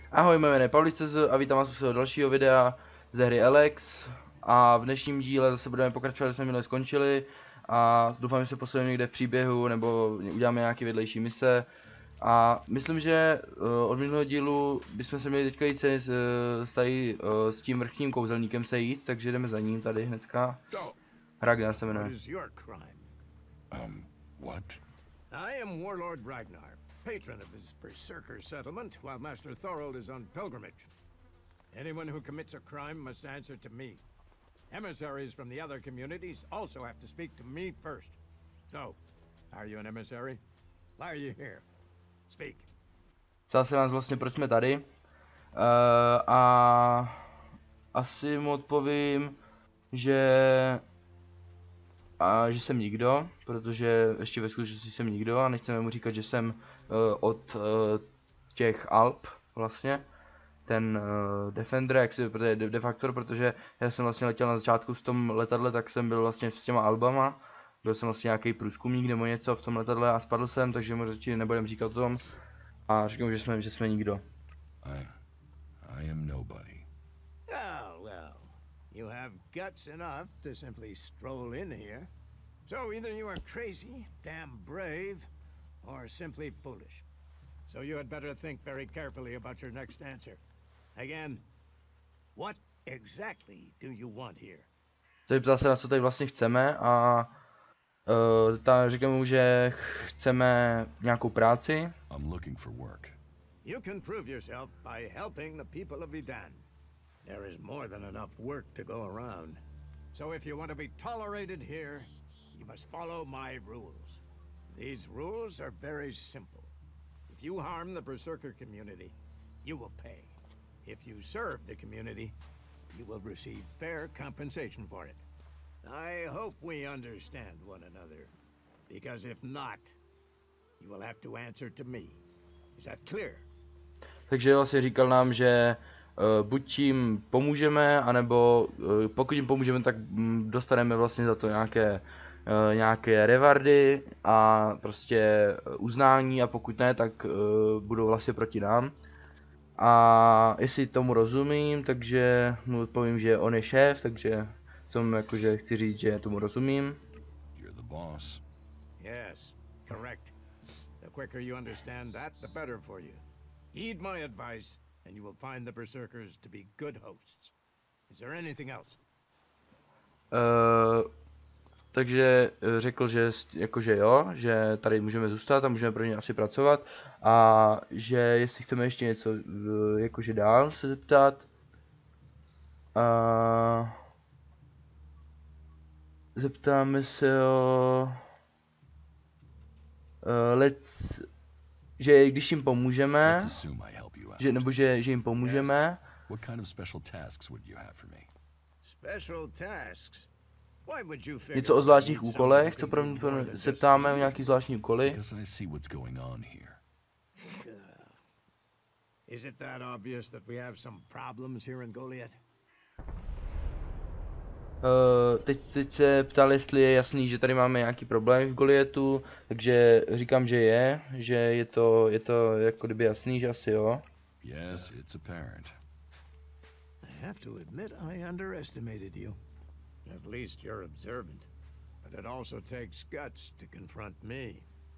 Ahoj, jmenuji jméno je Pavlis.cz a vítám vás u svého dalšího videa ze hry Alex. A v dnešním díle zase budeme pokračovat, kde jsme minule skončili. A doufám, že se posuneme někde v příběhu, nebo uděláme nějaké vedlejší mise. A myslím, že od minulého dílu bychom se měli teďka jít tady s tím vrchním kouzelníkem sejít, takže jdeme za ním tady hnedka. Ragnar se jmenuje. What? I am Warlord Ragnar, patron of this berserker settlement, while Master Thorold is on pilgrimage. Anyone who commits a crime must answer to me. Emissaries from the other communities also have to speak to me first. So, are you an emissary? Why are you here? Speak. Ptal se nás vlastně, proč jsme tady. A asi mu odpovím, že jsem nikdo, protože ještě ve skutečnosti jsem nikdo a nechceme mu říkat, že jsem od těch Alp vlastně, ten Defender, jak si, protože Defactor, protože já jsem vlastně letěl na začátku v tom letadle, tak jsem byl vlastně s těma Albama, byl jsem vlastně nějaký průzkumník nebo něco v tom letadle a spadl jsem, takže mu radši nebudem říkat o tom a řeknu, že jsme nikdo. I am nobody. Oh, well. You have guts enough to simply stroll in here. So either you are crazy, damn brave, or simply foolish. So you had better think very carefully about your next answer. Again, what exactly do you want here? Tady ptá se, na co tady vlastně chceme a říkáme mu, že chceme nějakou práci. I'm looking for work. You can prove yourself by helping the people of Idan. There is more than enough work to go around. So if you want to be tolerated here, you must follow my rules. These rules are very simple. If you harm the Berserker community, you will pay. If you serve the community, you will receive fair compensation for it. I hope we understand one another, because if not, you will have to answer to me. Is that clear? Takže vlastně říkal nám, že buď jim pomůžeme, anebo pokud jim pomůžeme, tak dostaneme vlastně za to nějaké rewardy a prostě uznání, a pokud ne, tak budou vlastně proti nám. A jestli tomu rozumím, takže mu odpovím, že on je šéf, takže jsem jakože chci říct, že tomu rozumím. You're the boss. Yes, correct. The quicker you understand that, the better for you. Heed my advice, and you will find the Berserkers to be good hosts. Is there anything else? Takže řekl, že jakože jo, že tady můžeme zůstat a můžeme pro ně asi pracovat a že jestli chceme ještě něco jakože dál se zeptat. Zeptáme se o že když jim pomůžeme, že jim pomůžeme. What kind of special tasks would you have for me? Special tasks? Why would you figure Něco o zvláštních úkolech, co pro mě se ptáme o nějaký zvláštní úkoly. Because I see what's going on here. Is it that obvious that we have some problems here in Goliath? Teď se ptal, jestli je jasný, že tady máme nějaký problém v Goliatu, takže říkám, že je to jako kdyby jasný, že asi jo. Yes, it's apparent. I have to admit I underestimated you. At least you're observant. But it also takes guts to confront me.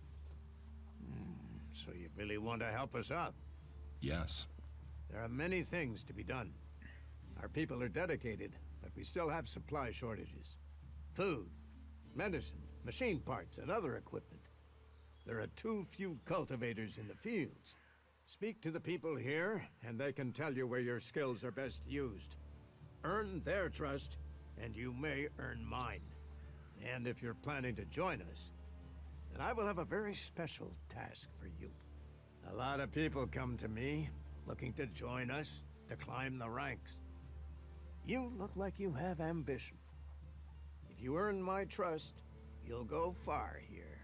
So you really want to help us out? Yes. There are many things to be done. Our people are dedicated, but we still have supply shortages. Food, medicine, machine parts, and other equipment. There are too few cultivators in the fields. Speak to the people here, and they can tell you where your skills are best used. Earn their trust, and you may earn mine. And if you're planning to join us, then I will have a very special task for you. A lot of people come to me, looking to join us, to climb the ranks. You look like you have ambition. If you earn my trust, you'll go far here.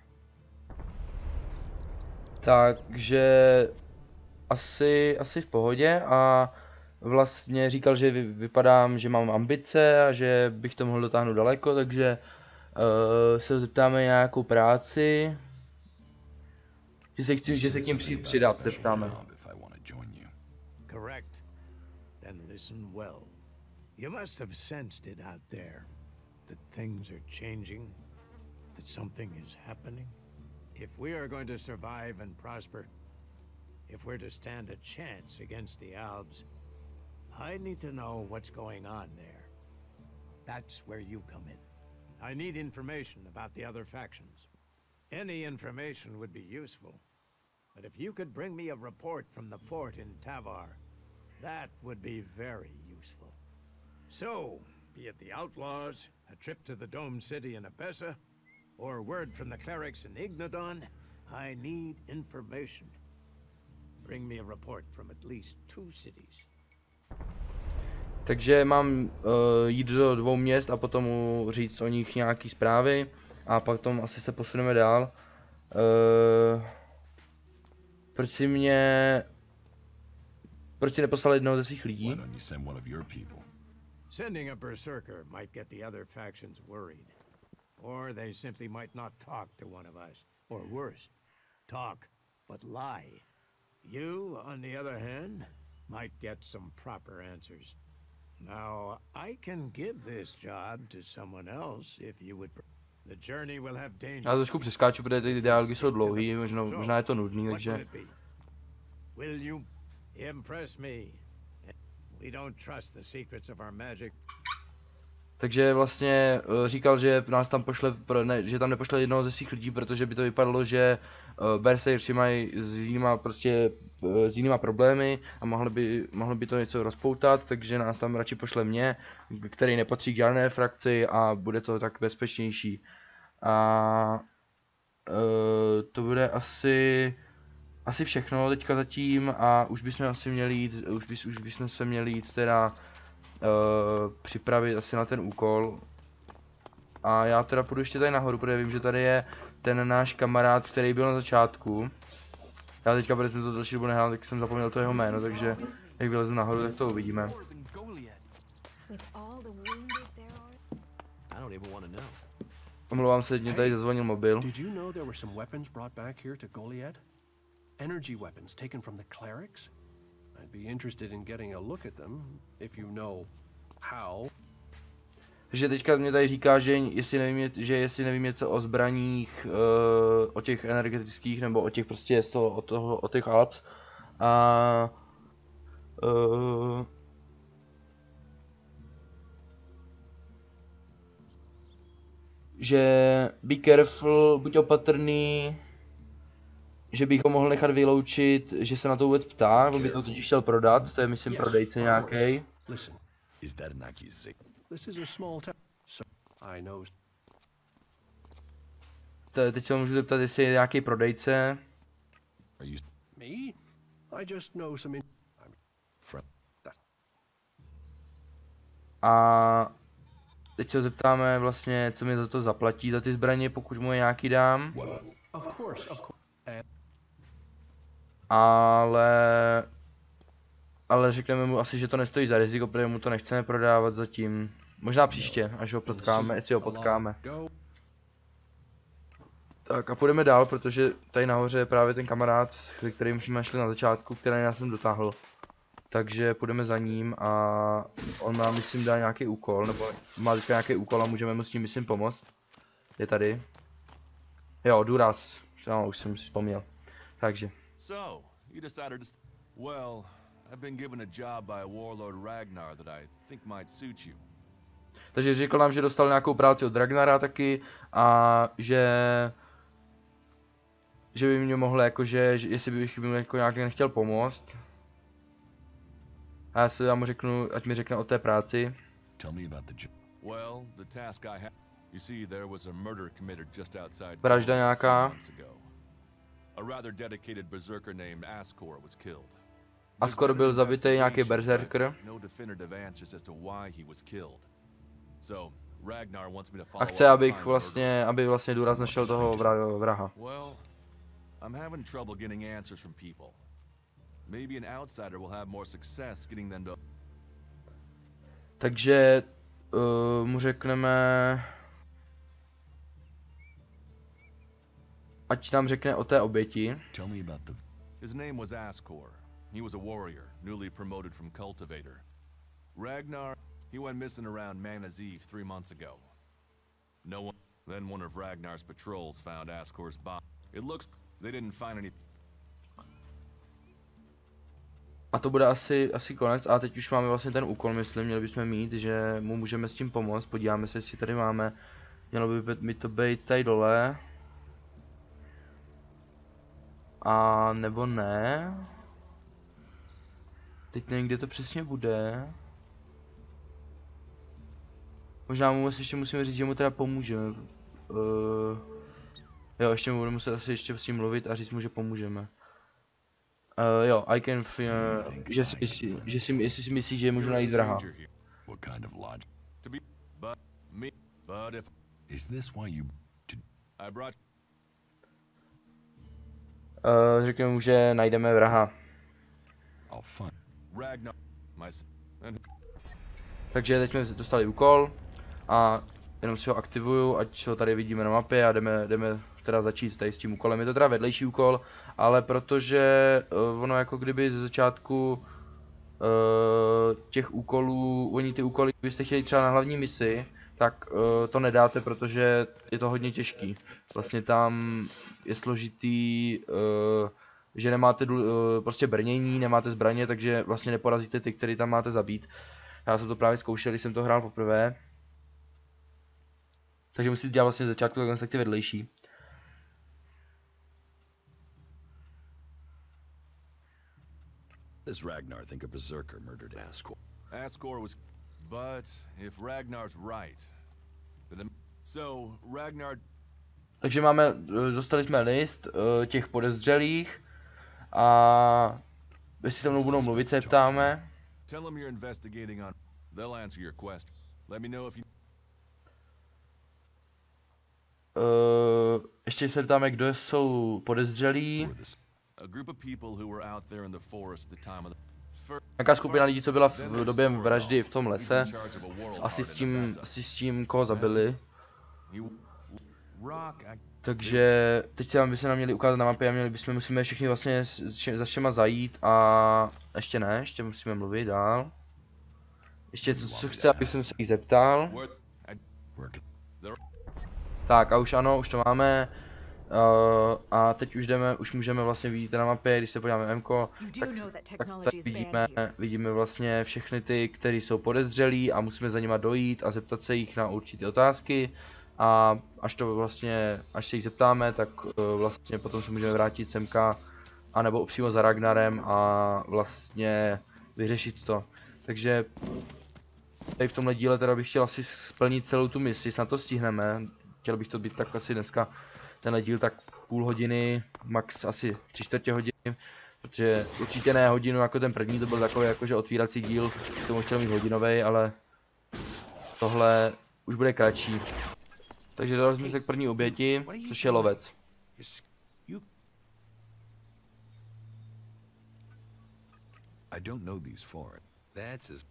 Takže asi v pohodě a vlastně říkal, že vypadám, že mám ambice a že bych to mohl dotáhnout daleko, takže se zeptáme nějakou práci. Že se k ním přidat, zeptáme. Correct. Then listen well. You must have sensed it out there. That things are changing. That something is happening. If we are going to survive and prosper, if we're to stand a chance against the Albs, I need to know what's going on there. That's where you come in. I need information about the other factions. Any information would be useful. But if you could bring me a report from the fort in Tavar, that would be very useful. So, be it the Outlaws, a trip to the Dome City in Abessa, or word from the clerics in Ignadon, I need information. Bring me a report from at least 2 cities. Takže mám jít do 2 měst a potom mu říct o nich nějaký zprávy a potom asi se posuneme dál. Proč si neposlal jednoho ze svých lidí? Why don't you send one of your people? Sending a berserker might get the other factions worried. Or they simply might not talk to one of us. Or worse, talk, but lie. You, on the other hand, might get some proper answers. Now, I can give this job to someone else if you would. The journey will have danger. Já trošku přeskáču, protože ty dialogy jsou dlouhý, možná je to nudný, takže... Will you impress me? We don't trust the secrets of our magic. Takže vlastně říkal, že nás tam pošle, že tam nepošle jednoho ze svých lidí, protože by to vypadalo, že berserkři mají s jinýma problémy a mohli by to něco rozpoutat, takže nás tam radši pošle mě, který nepatří k žádné frakci a bude to tak bezpečnější. A to bude asi všechno teďka zatím a už bychom asi měli jít, už bychom se měli jít teda připravit asi na ten úkol. A já teda půjdu ještě tady nahoru, protože vím, že tady je ten náš kamarád, který byl na začátku. Já teďka, protože jsem to další dobu nehrál, tak jsem zapomněl to jeho jméno, takže jak vylezu nahoru, tak to uvidíme. Omlouvám se, mě tady zazvonil mobil. Did you know there were some weapons brought back here to Goliad? Energy weapons taken from the clerics? I'd be interested in getting a look at them, if you know how. Takže teďka mě tady říká, že jestli nevím něco o zbraních, o těch energetických, nebo o těch prostě o těch Alps. A že be careful, buď opatrný, že bych ho mohl nechat vyloučit, že se na to vůbec ptá, on by to totiž chtěl prodat, to je myslím prodejce nějaký. Is that an accusation? This is a small town, so I know. Teď se můžu zeptat, jestli je nějaký prodejce. Me? I just know some A teď se zeptáme vlastně, co mi za to zaplatí, za ty zbraně, pokud mu je nějaký dám. Of course. Ale řekneme mu asi, že to nestojí za riziko, protože mu to nechceme prodávat zatím. Možná příště, až ho potkáme, jestli ho potkáme. Tak a půjdeme dál, protože tady nahoře je právě ten kamarád, se kterým jsme šli na začátku, který nás sem dotáhl. Takže půjdeme za ním a on nám myslím dá nějaký úkol, nebo má teďka nějaký úkol a můžeme mu s tím myslím pomoct. Je tady. Jo, důraz. No, už jsem si vzpomněl. Takže. So, you decided to... Well, I've been given a job by a warlord Ragnar that I think might suit you. Takže řekl nám, že dostal nějakou práci od Ragnara taky a že by mě mohl jakože, jestli bych mu jako nějak nechtěl pomoct. A já mu řeknu, ať mi řekne o té práci. Tell me about the job. Well, the task I had. You see, there was a murder committed just outside. Vražda nějaká. A rather dedicated berserker named Askor was killed. Askor byl zabitý, nějaký berserker. No definitive answers as to why he was killed. So, Ragnar wants me to follow. A chce, aby vlastně důraz našel toho vraha. Well, I'm having trouble getting answers from people. Maybe an outsider will have more success getting them to. Takže mu řekneme, ať nám řekne o té oběti. Tell me about the... His name was Askor. He was a warrior, newly promoted from cultivator. Ragnar, he went missing around Mana's Eve 3 months ago. No one. Then one of Ragnar's patrols found Askor's body. It looks they didn't find any. A to bude asi konec, a teď už máme vlastně ten úkol, myslím, měli bychom mít, že mu můžeme s tím pomoct, podíváme se, jestli tady máme, mělo by mi to být tady dole. A nebo ne. Teď nevím, kde to přesně bude. Možná mu ještě musíme říct, že mu teda pomůžeme. Jo, ještě mu budeme muset asi ještě s tím mluvit a říct mu, že pomůžeme. Jo, I can feel, jestli si myslí, že můžu najít vraha. What kind of logic? To be, but me, but if Is this why you I brought. Řekněme mu, že najdeme vraha. I'll find. Ragnar, my son, and Takže teď jsme dostali úkol a jenom si ho aktivuju, ať ho tady vidíme na mapě a jdeme teda začít tady s tím úkolem. Je to teda vedlejší úkol, ale protože ono jako kdyby ze začátku těch úkolů, oni ty úkoly, kdybyste chtěli třeba na hlavní misi, tak to nedáte, protože je to hodně těžký. Vlastně tam je složitý, že nemáte prostě brnění, nemáte zbraně, takže vlastně neporazíte ty, který tam máte zabít. Já jsem to právě zkoušel, když jsem to hrál poprvé. Takže musíte dělat vlastně z začátku takhle vedlejší. Does Ragnar think a berserker murdered Ascor? Ascor was, but if Ragnar's right, then so Ragnar. Takže dostali jsme list těch podezřelých a jestli se mnou budou mluvit, se ptáme. Tell them you're investigating on. They'll answer your question. Let me know if you. Ještě se ptáme, kdo jsou podezřelí. A group of people who were out there in the forest the time of the. Nějaká skupina lidí, co byla v době vraždy v tom lese. Asi s tím, koho zabili. Takže teď by se nám měli ukázat na mapě a musíme všichni vlastně za všema zajít a ještě musíme mluvit dál. Ještě co chce, abych se jich zeptal. Tak a už ano, už to máme. A teď už můžeme vlastně vidět na mapě, když se podíváme Mko, tak tady vidíme vlastně všechny ty, kteří jsou podezřelí a musíme za nima dojít a zeptat se jich na určité otázky. A až se jich zeptáme, tak vlastně potom se můžeme vrátit semka, anebo přímo za Ragnarem a vlastně vyřešit to. Takže tady v tomhle díle teda bych chtěl asi splnit celou tu misi, snad to stihneme. Chtěl bych to být tak asi dneska, tenhle díl tak půl hodiny, max asi 3/4 hodiny, protože určitě ne hodinu jako ten první, to byl takový jakože otvírací díl, jsem ho chtěl mít hodinovej, ale tohle už bude kratší. Takže dali jsme se k první oběti, což je lovec. I don't know these foreign. That's as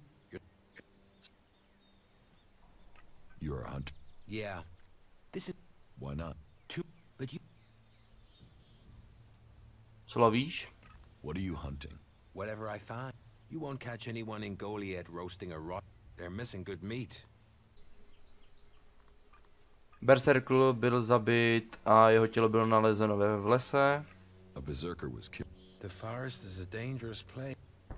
You're a hunter. yeah. This is Why not? too, but you. Co lovíš? What are you hunting? Whatever I find, you won't catch anyone in Goliad roasting a rot. They're missing good meat. Berserkl byl zabit a jeho tělo bylo nalezeno v lese. A berserker was killed. The forest is a dangerous place.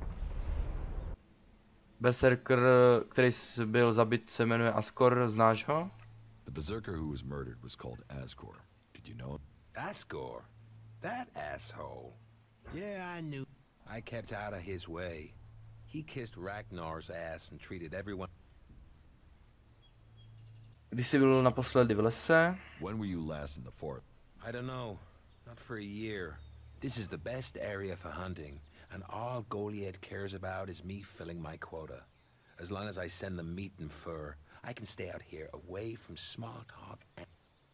Berserker, který byl zabit, se jmenuje Ascor, znáš ho? The berserker who was murdered was called Ascor. Did you know it? Ascor, that asshole. Yeah, I knew. I kept out of his way. He kissed Ragnar's ass and treated everyone. Když jsi byl naposledy v lese? When were you last in the forest? I don't know. Not for a year. This is the best area for hunting, and all Goliad cares about is me filling my quota. As long as I send them meat and fur, I can stay out here away from small talk and...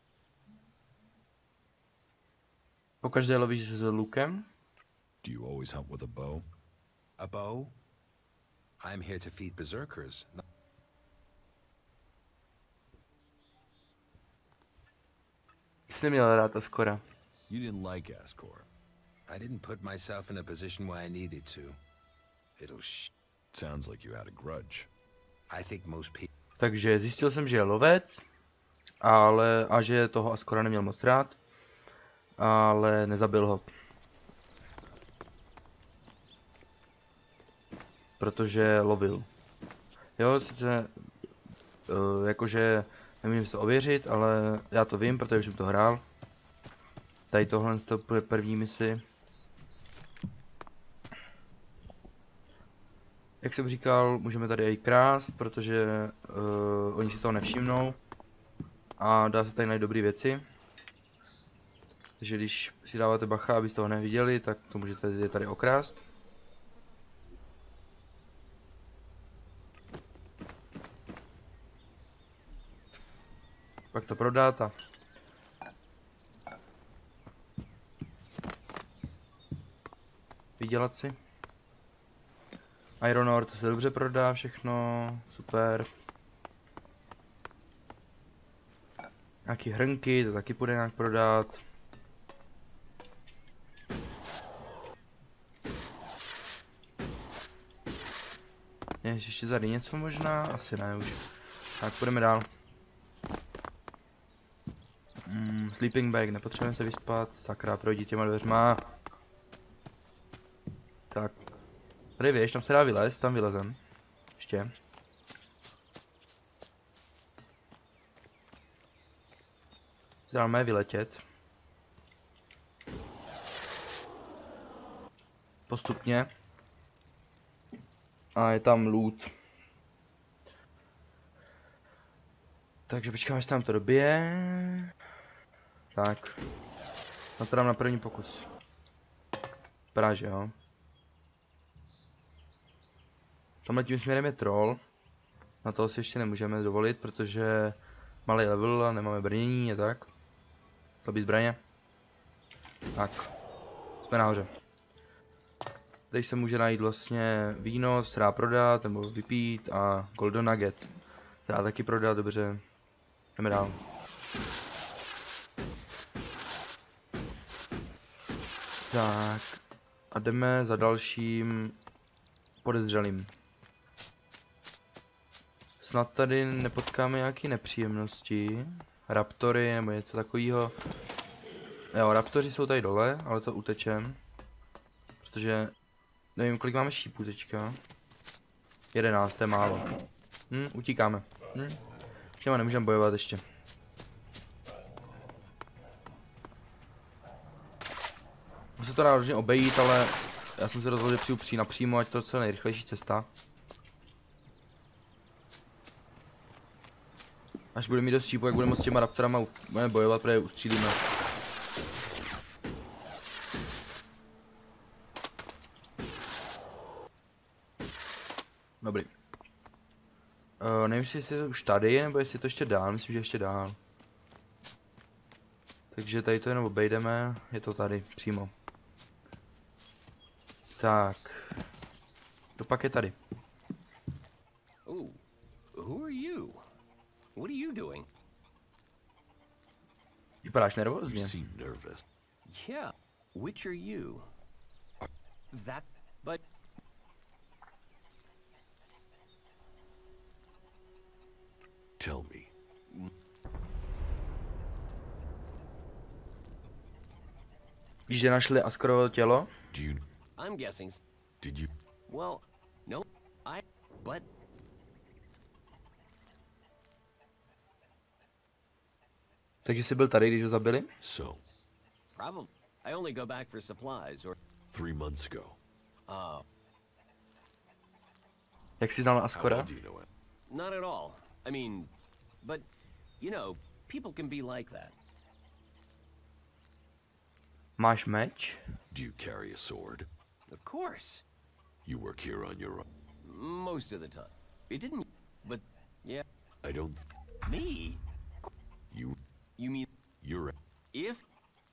Pokaždé lovíš s lukem? Do you always hunt with a bow? A bow? I'm here to feed berserkers. Jsi neměl rád Ascora. You didn't like Ascor. I didn't put myself in a position where I needed to. Sounds like you had a grudge. I think most people... Takže zjistil jsem, že je lovec, a že toho Ascora neměl moc rád, ale nezabil ho. Protože lovil. Jo, sice jakože nemůžu si to ověřit, ale já to vím, protože jsem to hrál. Tady tohle to bude první misi. Jak jsem říkal, můžeme tady i krást, protože oni si toho nevšimnou. A dá se tady najít dobré věci. Takže když si dáváte bacha, abyste toho neviděli, tak to můžete tady okrást. Pak to prodat a vydělat si. Iron ore, to se dobře prodá všechno, super. Nějaký hrnky, to taky půjde nějak prodat. Je ještě tady něco možná? Asi ne už. Tak půjdeme dál. Sleeping bag, nepotřebujeme se vyspat. Sakra, projdi těma dveřma. Tak. Tady víš, tam se dá vylézt, tam vylezem. Ještě. Dáme vyletět. Postupně. A je tam loot. Takže počkáme, až se nám to dobije. Tak. No to dám na první pokus. Vypadá, že jo. Tamhle tím směrem je troll. Na toho si ještě nemůžeme dovolit, protože malý level a nemáme brnění a tak. Slabý zbraně. Tak. Jsme nahoře. Tady se může najít vlastně víno, se dá prodat, nebo vypít a golden nugget. Se dá taky prodat, dobře. Jdeme dál. Tak. A jdeme za dalším podezřelým. Snad tady nepotkáme nějaké nepříjemnosti. Raptory nebo něco takového. Jo, raptoři jsou tady dole, ale to utečem. Protože nevím, kolik máme šípů teďka. 11, to je málo. Utíkáme. Těma nemůžeme bojovat ještě. Musím to dá rozhodně obejít, ale já jsem se rozhodl, že přijdu napřímo, ať to je co nejrychlejší cesta. Až budeme mít dost šípů, jak budeme s těma raptorama budeme bojovat, protože je ustřílíme. Dobrý. Nevím, jestli je to už tady, nebo jestli je to ještě dál, myslím, že ještě dál. Takže tady to jenom obejdeme, je to tady, přímo. Tak. To pak je tady. Who are you? What are you doing? Vypadáš You nervózně. seem nervous. Yeah, which are you? That, but Tell me, Víš, že našli Ascorovo tělo? do you... I'm guessing. Did you... Well, no, but Takže jsi byl tady, když ho zabili? So, probably. I only go back for supplies or. 3 months ago. Jak jsi znal How Ascora? well do you know it? Not at all. I mean, but, you know, people can be like that. Máš meč? Do you carry a sword? Of course. You work here on your own. Most of the time. It didn't, but, yeah. I don't... Me? You mean, You're... if?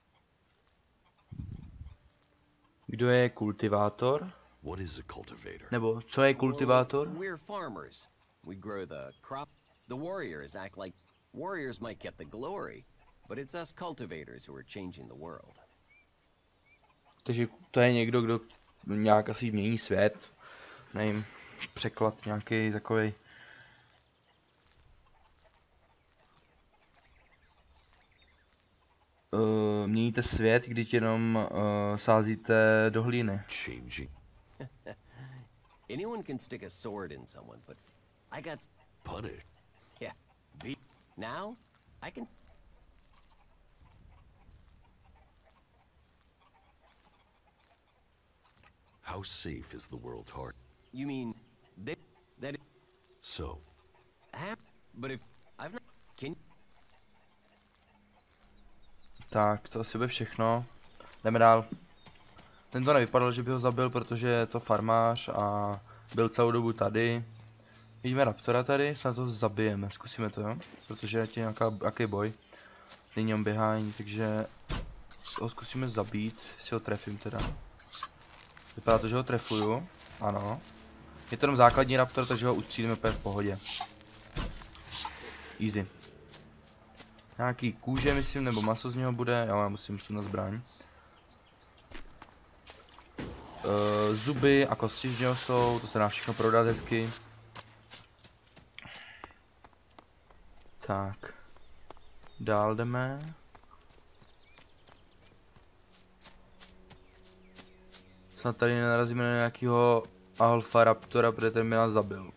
Kdo je kultivátor? What is a cultivator? Nebo co je kultivátor? We're farmers. We grow the crop. The warriors act like warriors might get the glory, but it's us cultivators who are changing the world. Takže to je někdo, kdo nějak asi mění svět. Nevím, překlad nějaký takový. Měníte svět, když jenom sázíte do hlíny. Changing. Anyone can stick a sword in someone, but I got Punish. yeah. Now I can. How safe is the world's heart? You mean that So, but if I've not can Tak, to asi bude všechno. Jdeme dál. Ten to nevypadal, že by ho zabil, protože je to farmář a byl celou dobu tady. Vidíme raptora tady, snad to zabijeme, zkusíme to, jo? Protože je nějaký boj. Není on běhání, takže ho zkusíme zabít, si ho trefím teda. Vypadá to, že ho trefuju, ano. Je to jenom základní raptor, takže ho ustřílíme úplně v pohodě. Easy. Nějaký kůže, myslím, nebo maso z něho bude, jo, já musím sunat zbraň. Zuby a kosti z něho jsou, to se dá všechno prodat hezky. Tak. Dál jdeme. Snad tady nenarazíme na nějakého alfa raptora, protože ten mě nás zabil.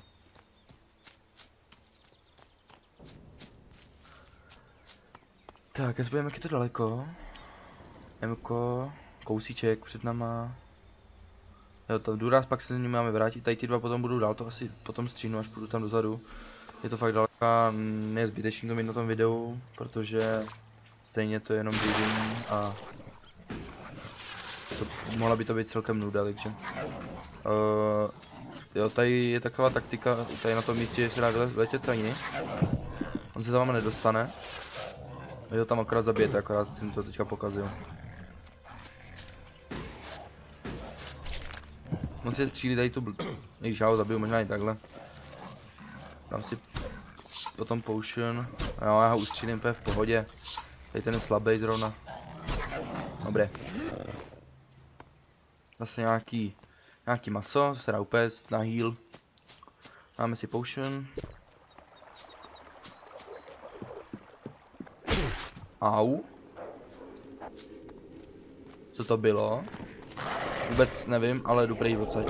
Tak, já se budeme, jak je to daleko. Mko, kousíček před náma. Jo, to důraz, pak se z ní máme vrátit, tady ty dva potom budou dál, to asi potom stříhnu, až půjdu tam dozadu. Je to fakt daleko a je zbytečný to mít na tom videu, protože stejně to je jenom běžení a mohla by to být celkem nuda, takže. Jo, tady je taková taktika, tady na tom místě, že se dá letět tajně. On se tam nedostane. Vy ho tam akorát zabijete, akorát jsem to teďka pokazil. On si střílí tady tu když já ho zabiju, možná i takhle. Dám si potom potion. Jo, já ho ustřílím úplně v pohodě. Tady ten je slabý zrovna. Dobré. Zase nějaký maso, to se dá upést na heal. Máme si potion. Au. Co to bylo? Vůbec nevím, ale jdu pryč odsaď.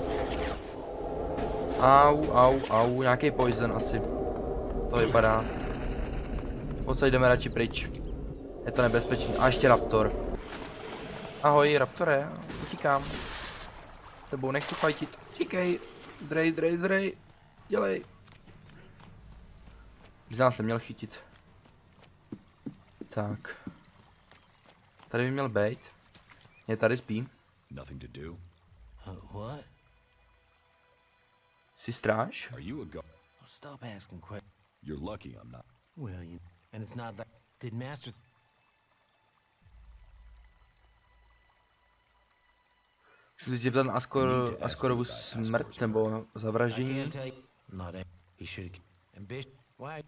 Au, nějaký poison asi. To vypadá. Odsaď jdeme radši pryč. Je to nebezpečný. A ještě raptor. Ahoj, raptore, utíkám. Tebou nechci fajtit. Utíkej. Zdrej. Dělej. Možná jsem měl chytit. Tak. Tady by měl být. Je tady spí. nothing to do? What? Jsi stráž? Are you a go? Oh, stop asking questions. You're lucky I'm not. Well, and it's not like... Did Master... Chci si zeptat na Askorovu smrt nebo zavraždění. Not a... He should... Ambition... Why?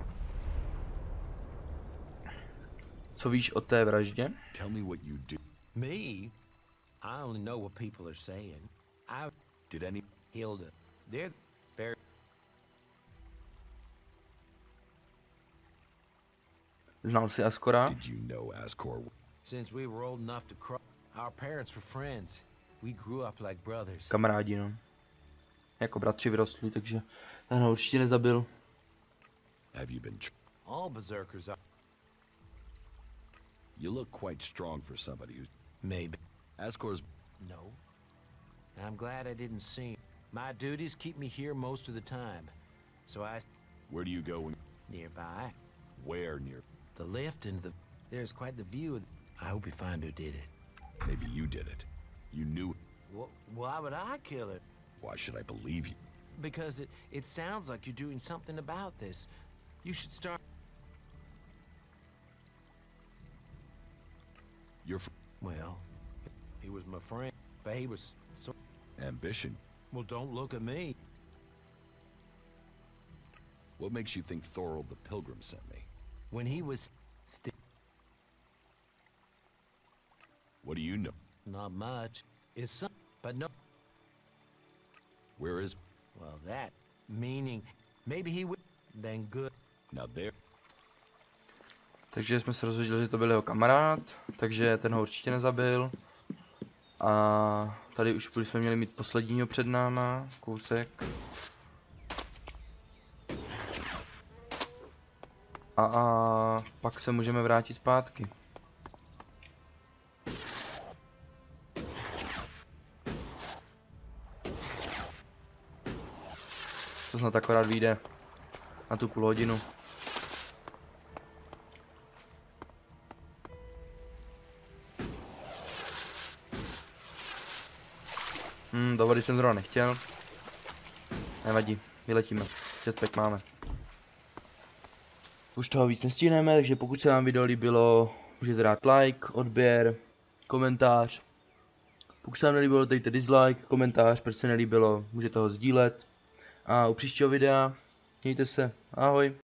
Co víš o té vraždě? Tell me what you do. Me? I only know what people are saying. I... Did any... Hilda. They're very... Znal jsi Askora? Did you know Ascor? Since we were old enough to cross, our parents were friends. We grew up like brothers. Kamarádi, no. Jako bratři vyrostli, takže ten ho určitě nezabil. Have you been... All berserkers are... You look quite strong for somebody who's... Maybe. Ascor's... No. I'm glad I didn't see him. My duties keep me here most of the time. So I... Where do you go when... Nearby. Where near... The lift into the... There's quite the view. I hope you find who did it. Maybe you did it. You knew... Why would I kill her? Why should I believe you? Because it sounds like you're doing something about this. You should start... You're... Well, he was my friend, but he was so... Ambition. Well, don't look at me. What makes you think Thorold the Pilgrim sent me? When he was still... What do you know? Not much. Is some, but no. Where is... Well, that meaning maybe he would. Then good. Now there... Takže jsme se rozhodli, že to byl jeho kamarád, takže ten ho určitě nezabil. A tady už jsme měli mít posledního před náma, kousek. A pak se můžeme vrátit zpátky. To snad akorát vyjde na tu půl hodinu. Do vody jsem zrovna nechtěl. Nevadí, vyletíme. Jetpack máme. Už toho víc nestihneme, takže pokud se vám video líbilo, můžete dát like, odběr, komentář. Pokud se vám nelíbilo, dejte dislike, komentář, proč se nelíbilo, můžete ho sdílet. A u příštího videa, mějte se, ahoj.